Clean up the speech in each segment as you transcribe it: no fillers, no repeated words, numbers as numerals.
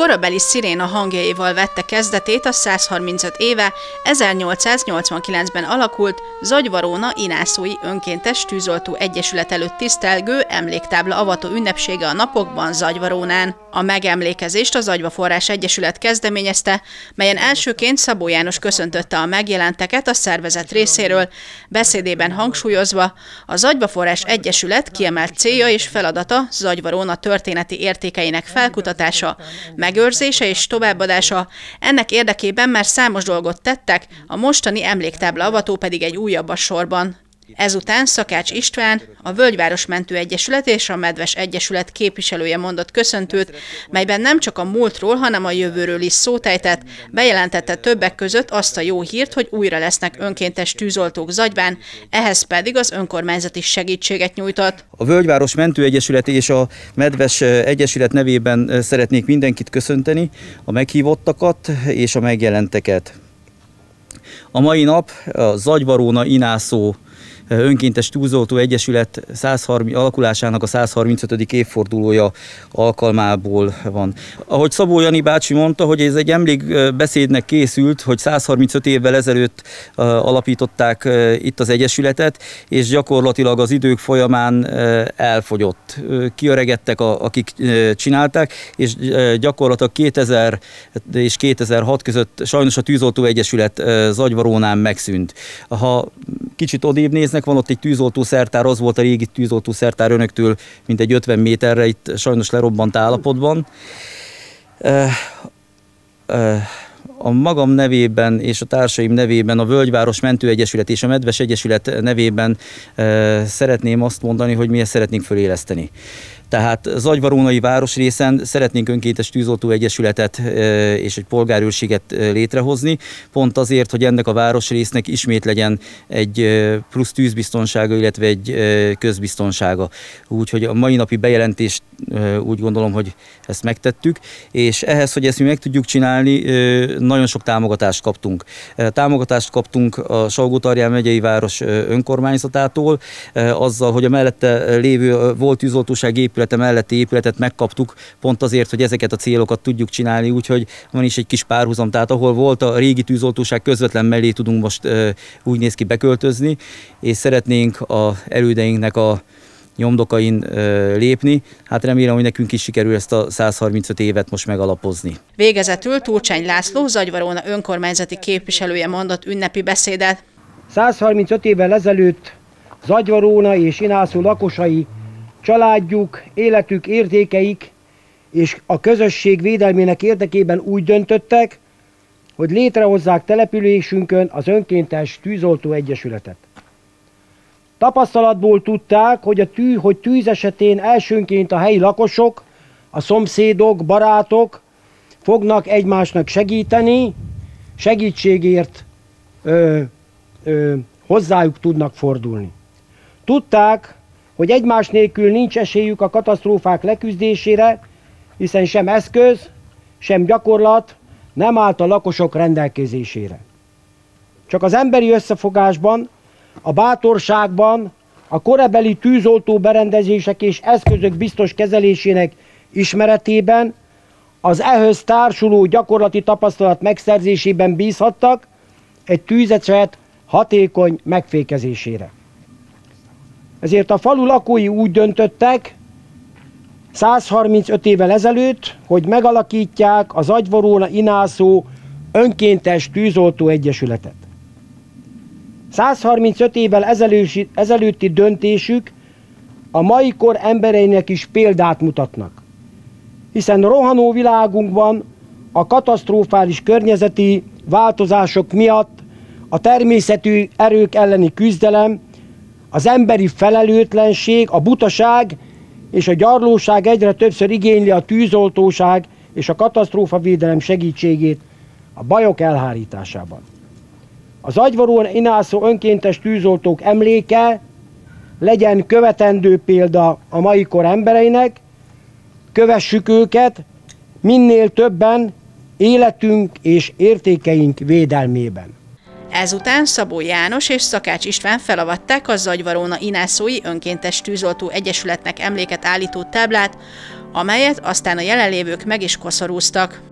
korabeli sziréna hangjaival vette kezdetét a 135 éve 1889-ben alakult Zagyvaróna Inászói Önkéntes Tűzoltó Egyesület előtt tisztelgő emléktábla avató ünnepsége a napokban Zagyvarónán. A megemlékezést a Zagyvaforrás Egyesület kezdeményezte, melyen elsőként Szabó János köszöntötte a megjelenteket a szervezet részéről, beszédében hangsúlyozva, a Zagyvaforrás Egyesület kiemelt célja és feladata Zagyvaróna történeti értékeinek felkutatása, megőrzése és továbbadása. Ennek érdekében már számos dolgot tettek, a mostani emléktábla avató pedig egy újabb a sorban. Ezután Szakács István, a Völgyváros Mentő Egyesület és a Medves Egyesület képviselője mondott köszöntőt, melyben nem csak a múltról, hanem a jövőről is szót ejtett, bejelentette többek között azt a jó hírt, hogy újra lesznek önkéntes tűzoltók Zagyván, ehhez pedig az önkormányzat is segítséget nyújtott. A Völgyváros Mentő Egyesület és a Medves Egyesület nevében szeretnék mindenkit köszönteni, a meghívottakat és a megjelenteket. A mai nap a Zagyvaróna Inászó Önkéntes Tűzoltó Egyesület alakulásának a 135. évfordulója alkalmából van. Ahogy Szabó Jani bácsi mondta, hogy ez egy emlékbeszédnek készült, hogy 135 évvel ezelőtt alapították itt az Egyesületet, és gyakorlatilag az idők folyamán elfogyott. Kiöregedtek, akik csinálták, és gyakorlatilag 2000 és 2006 között sajnos a Tűzoltó Egyesület Zagyvarónán megszűnt. Ha kicsit odébb néznek, van ott egy tűzoltószertár, az volt a régi tűzoltószertár önöktől mintegy 50 méterre, itt sajnos lerobbant állapotban. A magam nevében és a társaim nevében, a Völgyváros Mentő Egyesület és a Medves Egyesület nevében szeretném azt mondani, hogy mi ezt szeretnénk föléleszteni. Tehát Zagyvarónai városrészen szeretnénk önkéntes tűzoltó egyesületet és egy polgárőrséget létrehozni, pont azért, hogy ennek a városrésznek ismét legyen egy plusz tűzbiztonsága, illetve egy közbiztonsága. Úgyhogy a mai napi bejelentést úgy gondolom, hogy ezt megtettük, és ehhez, hogy ezt mi meg tudjuk csinálni, nagyon sok támogatást kaptunk. Támogatást kaptunk a Salgótarján megyei város önkormányzatától, azzal, hogy a mellette lévő volt tűzoltóság épülete melletti épületet megkaptuk, pont azért, hogy ezeket a célokat tudjuk csinálni, úgyhogy van is egy kis párhuzam, tehát ahol volt a régi tűzoltóság, közvetlen mellé tudunk most úgy néz ki beköltözni, és szeretnénk az elődeinknek a nyomdokain lépni. Hát remélem, hogy nekünk is sikerül ezt a 135 évet most megalapozni. Végezetül Turcsány László, Zagyvaróna önkormányzati képviselője mondott ünnepi beszédet. 135 évvel ezelőtt Zagyvaróna és Inászó lakosai, családjuk, életük, értékeik és a közösség védelmének érdekében úgy döntöttek, hogy létrehozzák településünkön az Önkéntes Tűzoltó Egyesületet. Tapasztalatból tudták, hogy tűz esetén elsőnként a helyi lakosok, a szomszédok, barátok fognak egymásnak segíteni, segítségért hozzájuk tudnak fordulni. Tudták, hogy egymás nélkül nincs esélyük a katasztrófák leküzdésére, hiszen sem eszköz, sem gyakorlat nem állt a lakosok rendelkezésére. Csak az emberi összefogásban, a bátorságban, a korabeli tűzoltó berendezések és eszközök biztos kezelésének ismeretében, az ehhez társuló gyakorlati tapasztalat megszerzésében bízhattak egy tűzeset hatékony megfékezésére. Ezért a falu lakói úgy döntöttek 135 évvel ezelőtt, hogy megalakítják a Zagyvaróna Inászó Önkéntes Tűzoltó Egyesületet. 135 évvel ezelőtti döntésük a mai kor embereinek is példát mutatnak, hiszen rohanó világunkban a katasztrofális környezeti változások miatt a természeti erők elleni küzdelem, az emberi felelőtlenség, a butaság és a gyarlóság egyre többször igényli a tűzoltóság és a katasztrófavédelem segítségét a bajok elhárításában. Az Zagyvaróna Inászó önkéntes tűzoltók emléke legyen követendő példa a mai kor embereinek, kövessük őket minél többen életünk és értékeink védelmében. Ezután Szabó János és Szakács István felavatták a Zagyvaróna Inászói Önkéntes Tűzoltó Egyesületnek emléket állító táblát, amelyet aztán a jelenlévők meg is koszorúztak.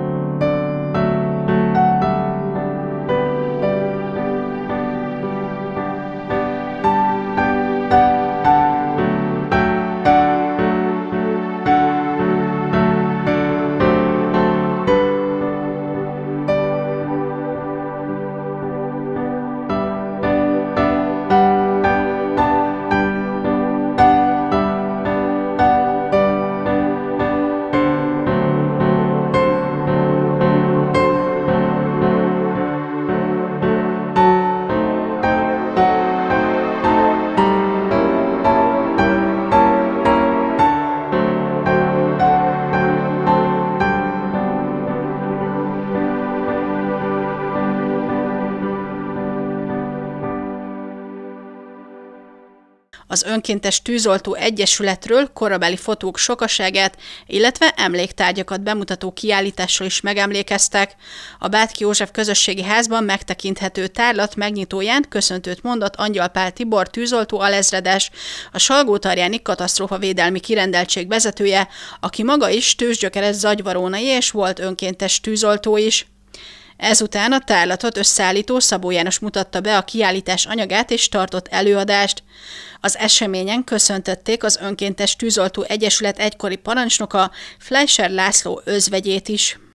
Az Önkéntes Tűzoltó Egyesületről korabeli fotók sokaságát, illetve emléktárgyakat bemutató kiállítással is megemlékeztek. A Bátki József Közösségi Házban megtekinthető tárlat megnyitóján köszöntőt mondott Angyal Pál Tibor tűzoltó alezredes, a Salgótarjáni katasztrófavédelmi kirendeltség vezetője, aki maga is tőzsgyökeres zagyvarónai és volt önkéntes tűzoltó is. Ezután a tárlatot összeállító Szabó János mutatta be a kiállítás anyagát és tartott előadást. Az eseményen köszöntötték az Önkéntes Tűzoltó Egyesület egykori parancsnoka, Fleischer László özvegyét is.